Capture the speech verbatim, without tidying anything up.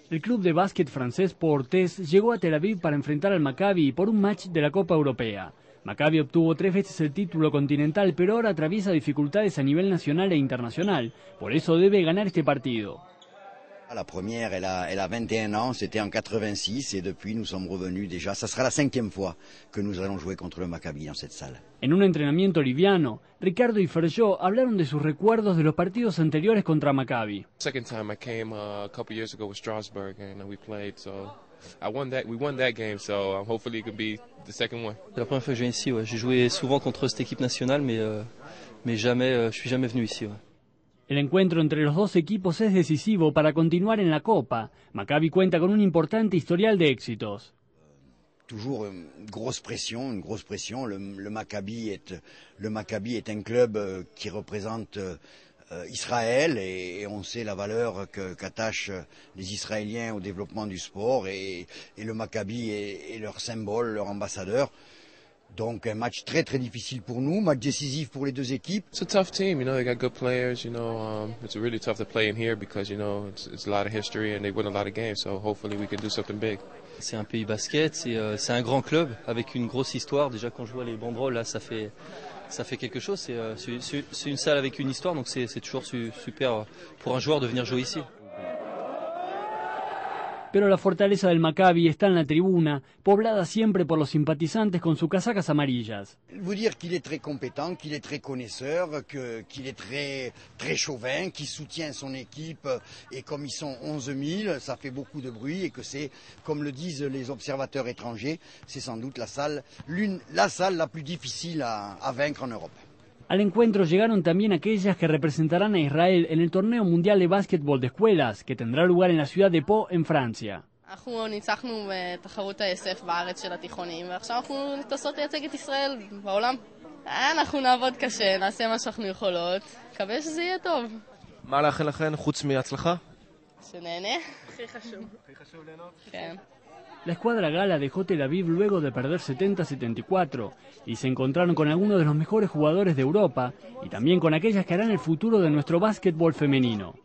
El club de básquet francés Portes llegó a Tel Aviv para enfrentar al Maccabi por un match de la Copa Europea. Maccabi obtuvo tres veces el título continental, pero ahora atraviesa dificultades a nivel nacional e internacional. Por eso debe ganar este partido. La première, elle a, elle a vingt et un ans, c'était en quatre-vingt-six et depuis nous sommes revenus déjà. Ça sera la cinquième fois que nous allons jouer contre le Maccabi dans cette salle. En un entrenamiento liviano, Ricardo y Ferjó hablaron de sus recuerdos de los partidos anteriores contra Maccabi. Second time I came uh, a couple years ago with Strasbourg and we played, so I won that. We won that game, so um, hopefully it could be the second one. C'est la première fois que je viens ici. Ouais. J'ai joué souvent contre cette équipe nationale, mais euh, mais jamais, euh, je suis jamais venu ici. Ouais. El encuentro entre los dos equipos es decisivo para continuar en la Copa. Maccabi cuenta con un importante historial de éxitos. Toujours une grosse pression, une grosse pression. Le, le Maccabi est, le Maccabi est un club qui représente euh, Israël et, et on sait la valeur que, qu'attachent les Israéliens au développement du sport et, et le Maccabi est, est leur symbole, leur ambassadeur. Donc un match très très difficile pour nous, match décisif pour les deux équipes. It's a tough team, you know, they got good players, you know, um, it's really tough to play in here because, you know, it's, it's a lot of history and they win a lot of games, so hopefully we can do something big. C'est un pays basket, c'est euh, c'est un grand club avec une grosse histoire. Déjà quand je vois les banderoles là, ça fait ça fait quelque chose. C'est euh, c'est, c'est une salle avec une histoire, donc c'est c'est toujours su, super pour un joueur de venir jouer ici. Pero la fortaleza del Maccabi está en la tribuna, poblada siempre por los simpatizantes con sus casacas amarillas. Vous dire qu'il est très compétent, qu'il est très connaisseur, que, qu'il est très, très chauvin, qu'il soutient son équipe et comme ils sont onze mille, ça fait beaucoup de bruit et que c'est, comme le disent les observateurs étrangers, c'est sans doute la salle, l'une, la salle la plus difficile à, à vaincre en Europe. Al encuentro llegaron también aquellas que representarán a Israel en el torneo mundial de básquetbol de escuelas, que tendrá lugar en la ciudad de Pau, en Francia. אנחנו ניצחנו בתחרות ה-אס אף בארץ של התיכונים, ועכשיו אנחנו נתנסות לייצג את ישראל בעולם. אנחנו נעבוד קשה, נעשה מה שאנחנו יכולות, מקווה שזה יהיה טוב. מה לאחל לכן חוץ מהצלחה? שנהנה. הכי חשוב. הכי חשוב ליהנות? כן. La escuadra gala dejó Tel Aviv luego de perder setenta a setenta y cuatro y se encontraron con algunos de los mejores jugadores de Europa y también con aquellas que harán el futuro de nuestro básquetbol femenino.